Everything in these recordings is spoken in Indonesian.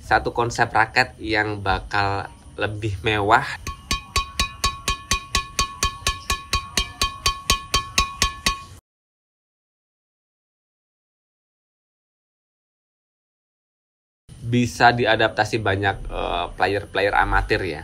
satu konsep raket yang bakal lebih mewah. Bisa diadaptasi banyak player-player amatir ya.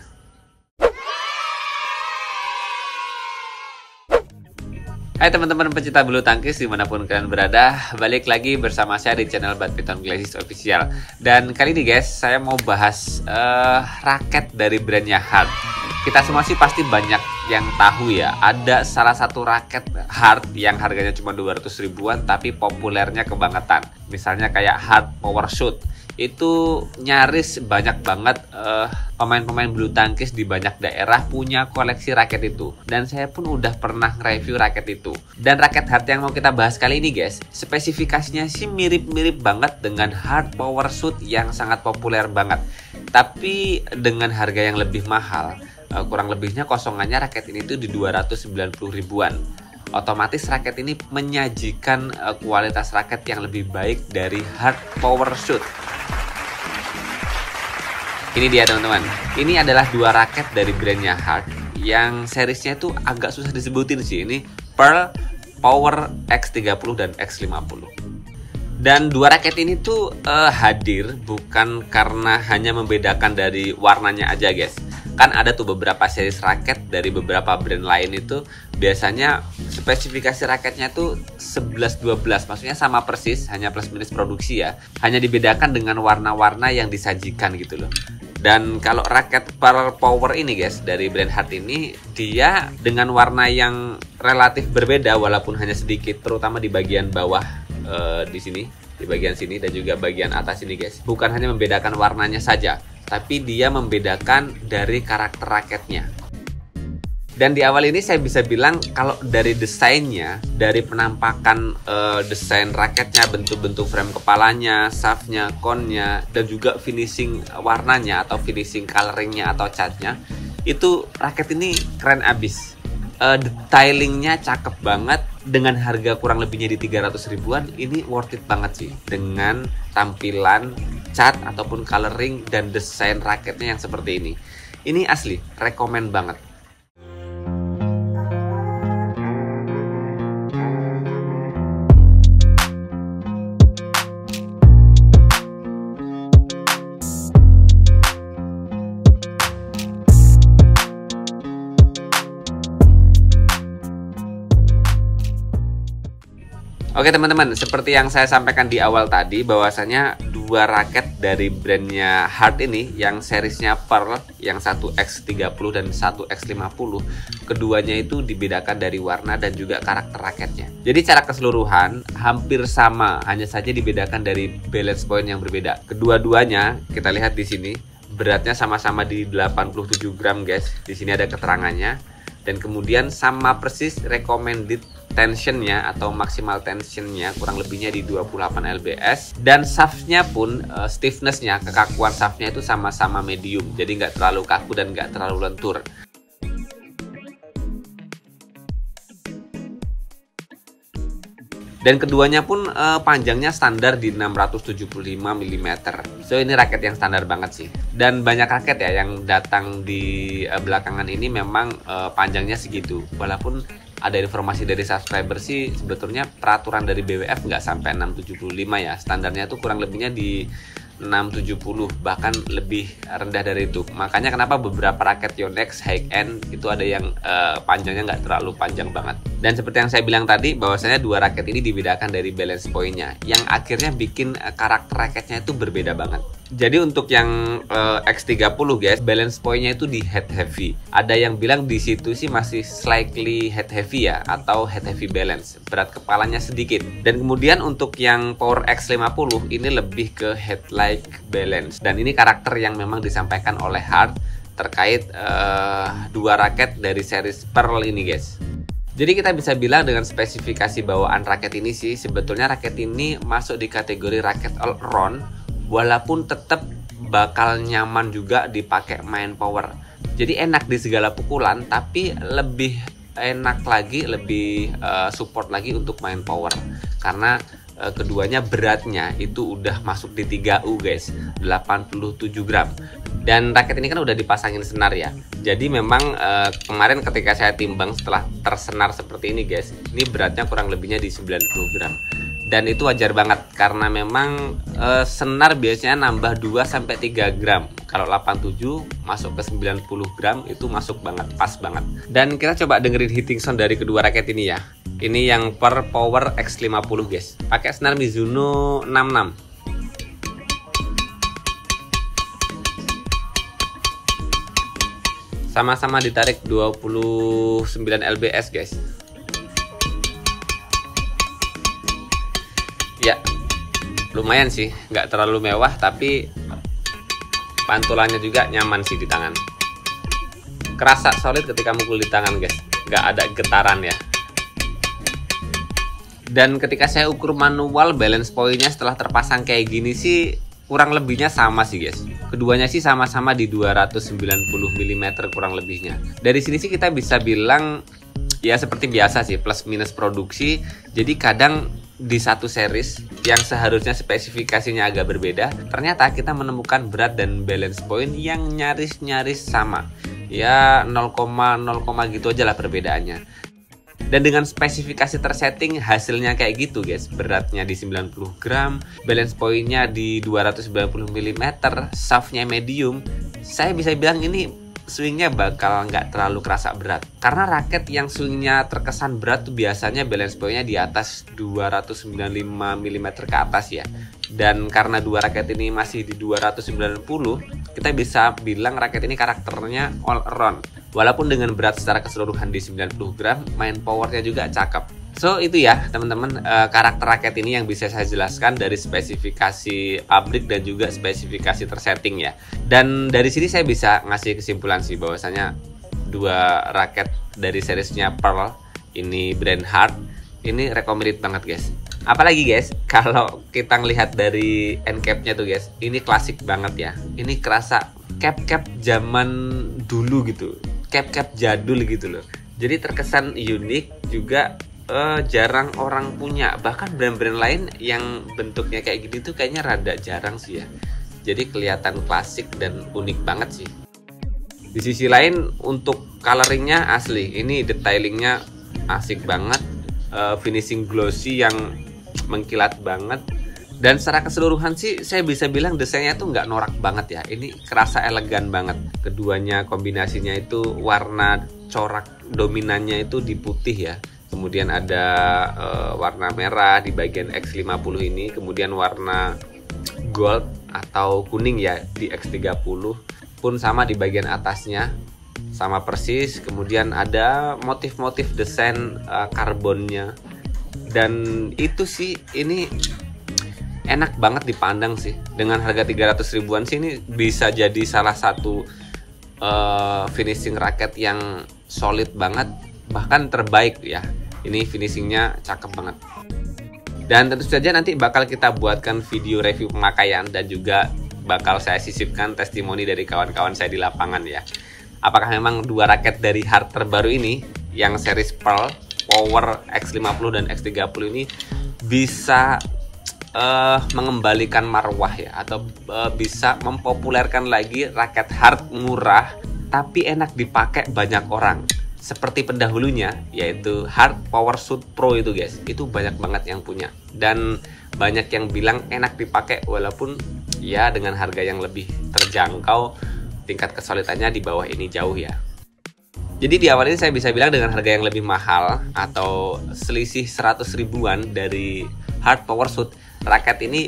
Hai teman-teman pecinta bulu tangkis dimanapun kalian berada, balik lagi bersama saya di channel Badminton Classics Official. Dan kali ini guys, saya mau bahas raket dari brandnya Hard. Kita semua sih pasti banyak yang tahu ya, ada salah satu raket Hard yang harganya cuma 200 ribuan tapi populernya kebangetan. Misalnya kayak Hard Power Shoot. Itu nyaris banyak banget pemain-pemain bulu tangkis di banyak daerah punya koleksi raket itu. Dan saya pun udah pernah nge-review raket itu. Dan raket Hard yang mau kita bahas kali ini guys, spesifikasinya sih mirip-mirip banget dengan Hard Power Shoot yang sangat populer banget. Tapi dengan harga yang lebih mahal. Kurang lebihnya kosongannya raket ini tuh di 290 ribuan. Otomatis raket ini menyajikan kualitas raket yang lebih baik dari Hard Power Shoot. Ini dia teman-teman. Ini adalah dua raket dari brandnya Hard yang seriesnya itu agak susah disebutin sih. Ini Pearl, Power, X30 dan X50. Dan dua raket ini tuh hadir bukan karena hanya membedakan dari warnanya aja guys. Kan ada tuh beberapa series raket dari beberapa brand lain itu biasanya spesifikasi raketnya tuh 11-12, maksudnya sama persis, hanya plus minus produksi ya. Hanya dibedakan dengan warna-warna yang disajikan gitu loh. Dan kalau raket Pearl Power ini guys, dari brand Hard ini, dia dengan warna yang relatif berbeda walaupun hanya sedikit, terutama di bagian bawah di sini, di bagian sini dan juga bagian atas ini guys. Bukan hanya membedakan warnanya saja, tapi dia membedakan dari karakter raketnya. Dan di awal ini saya bisa bilang kalau dari desainnya, dari penampakan desain raketnya, bentuk-bentuk frame kepalanya, shaftnya, connya, dan juga finishing warnanya atau finishing coloringnya atau catnya, itu raket ini keren abis. Detailingnya cakep banget. Dengan harga kurang lebihnya di 300 ribuan, ini worth it banget sih. Dengan tampilan, cat, ataupun coloring, dan desain raketnya yang seperti ini. Ini asli, rekomen banget. Oke teman-teman, seperti yang saya sampaikan di awal tadi, bahwasanya dua raket dari brandnya Hard ini, yang seriesnya Pearl, yang satu X30 dan satu X50, keduanya itu dibedakan dari warna dan juga karakter raketnya. Jadi secara keseluruhan hampir sama, hanya saja dibedakan dari balance point yang berbeda. Kedua-duanya kita lihat di sini, beratnya sama-sama di 87 gram guys. Di sini ada keterangannya. Dan kemudian sama persis recommended tensionnya atau maksimal tensionnya kurang lebihnya di 28 lbs. Dan shaftnya pun stiffnessnya, kekakuan shaftnya itu sama-sama medium. Jadi nggak terlalu kaku dan nggak terlalu lentur. Dan keduanya pun panjangnya standar di 675 mm. So ini raket yang standar banget sih. Dan banyak raket ya yang datang di belakangan ini memang panjangnya segitu. Walaupun ada informasi dari subscriber sih sebetulnya peraturan dari BWF nggak sampai 675 ya. Standarnya tuh kurang lebihnya di 670, bahkan lebih rendah dari itu. Makanya kenapa beberapa raket Yonex high end itu ada yang panjangnya nggak terlalu panjang banget. Dan seperti yang saya bilang tadi, bahwasanya dua raket ini dibedakan dari balance point-nya, yang akhirnya bikin karakter raketnya itu berbeda banget. Jadi untuk yang X30 guys, balance point-nya itu di head heavy. Ada yang bilang di situ sih masih slightly head heavy ya, atau head heavy balance. Berat kepalanya sedikit. Dan kemudian untuk yang Power X50 ini lebih ke head like balance. Dan ini karakter yang memang disampaikan oleh Hard terkait dua raket dari series Pearl ini guys. Jadi kita bisa bilang dengan spesifikasi bawaan raket ini sih, sebetulnya raket ini masuk di kategori raket all round, walaupun tetap bakal nyaman juga dipakai main power. Jadi enak di segala pukulan, tapi lebih enak lagi, lebih support lagi untuk main power. Karena keduanya beratnya itu udah masuk di 3U guys, 87 gram. Dan raket ini kan udah dipasangin senar ya. Jadi memang kemarin ketika saya timbang setelah tersenar seperti ini guys, ini beratnya kurang lebihnya di 90 gram. Dan itu wajar banget karena memang senar biasanya nambah 2-3 gram. Kalau 87 masuk ke 90 gram itu masuk banget, pas banget. Dan kita coba dengerin hitting sound dari kedua raket ini ya. Ini yang per Power X50 guys. Pakai senar Mizuno 66. Sama-sama ditarik 29 lbs guys. Ya, lumayan sih, nggak terlalu mewah tapi pantulannya juga nyaman sih di tangan. Kerasa solid ketika mukul di tangan guys, nggak ada getaran ya. Dan ketika saya ukur manual, balance point-nya setelah terpasang kayak gini sih kurang lebihnya sama sih guys. Keduanya sih sama-sama di 290 mm kurang lebihnya. Dari sini sih kita bisa bilang ya seperti biasa sih, plus minus produksi. Jadi kadang di satu series yang seharusnya spesifikasinya agak berbeda, ternyata kita menemukan berat dan balance point yang nyaris-nyaris sama. Ya 0,0 gitu aja lah perbedaannya. Dan dengan spesifikasi tersetting hasilnya kayak gitu guys. Beratnya di 90 gram, balance point-nya di 290 mm, shaft-nya medium. Saya bisa bilang ini swingnya bakal nggak terlalu kerasa berat. Karena raket yang swingnya terkesan berat tuh biasanya balance point-nya di atas 295 mm ke atas ya. Dan karena dua raket ini masih di 290, kita bisa bilang raket ini karakternya all around. Walaupun dengan berat secara keseluruhan di 90 gram, main powernya juga cakep. So itu ya teman-teman, karakter raket ini yang bisa saya jelaskan dari spesifikasi pabrik dan juga spesifikasi tersetting ya. Dan dari sini saya bisa ngasih kesimpulan sih bahwasanya dua raket dari seriesnya Pearl, ini brand Hart, ini recommended banget guys. Apalagi guys, kalau kita ngelihat dari end cap-nya tuh guys, ini klasik banget ya. Ini kerasa cap-cap zaman dulu gitu, cap-cap jadul gitu loh. Jadi terkesan unik juga, jarang orang punya. Bahkan brand-brand lain yang bentuknya kayak gini tuh kayaknya rada jarang sih ya. Jadi kelihatan klasik dan unik banget sih. Di sisi lain untuk coloringnya asli, ini detailingnya asik banget, finishing glossy yang mengkilat banget. Dan secara keseluruhan sih saya bisa bilang desainnya tuh nggak norak banget ya. Ini kerasa elegan banget. Keduanya kombinasinya itu warna corak dominannya itu di putih ya. Kemudian ada warna merah di bagian X50 ini. Kemudian warna gold atau kuning ya di X30. Pun sama di bagian atasnya. Sama persis. Kemudian ada motif-motif desain karbonnya. Dan itu sih ini enak banget dipandang sih. Dengan harga 300 ribuan sih ini bisa jadi salah satu finishing raket yang solid banget, bahkan terbaik ya. Ini finishingnya cakep banget. Dan tentu saja nanti bakal kita buatkan video review pemakaian dan juga bakal saya sisipkan testimoni dari kawan-kawan saya di lapangan ya. Apakah memang dua raket dari Hart terbaru ini yang series Pearl, Power X50 dan X30 ini bisa mengembalikan marwah ya, atau bisa mempopulerkan lagi raket Hart murah tapi enak dipakai banyak orang seperti pendahulunya, yaitu Hart Power Suit Pro itu guys. Itu banyak banget yang punya dan banyak yang bilang enak dipakai walaupun ya dengan harga yang lebih terjangkau, tingkat kesulitannya di bawah ini jauh ya. Jadi di awal ini saya bisa bilang dengan harga yang lebih mahal atau selisih 100 ribuan dari Hart Power Suit, raket ini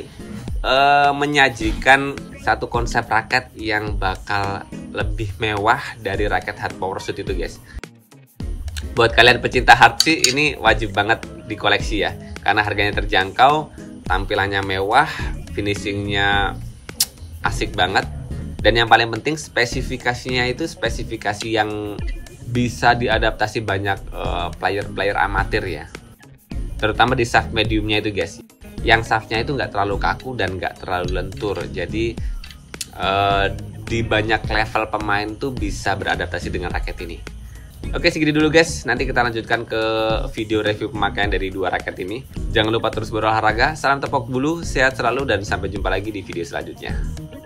menyajikan satu konsep raket yang bakal lebih mewah dari raket Hart Power Suit itu guys. Buat kalian pecinta Hart sih ini wajib banget dikoleksi ya, karena harganya terjangkau, tampilannya mewah, finishingnya asik banget, dan yang paling penting spesifikasinya itu spesifikasi yang bisa diadaptasi banyak player-player amatir ya, terutama di shaft mediumnya itu guys. Yang shaftnya itu nggak terlalu kaku dan nggak terlalu lentur, jadi di banyak level pemain tuh bisa beradaptasi dengan raket ini. Oke, segini dulu guys. Nanti kita lanjutkan ke video review pemakaian dari dua raket ini. Jangan lupa terus berolahraga. Salam tepok bulu, sehat selalu, dan sampai jumpa lagi di video selanjutnya.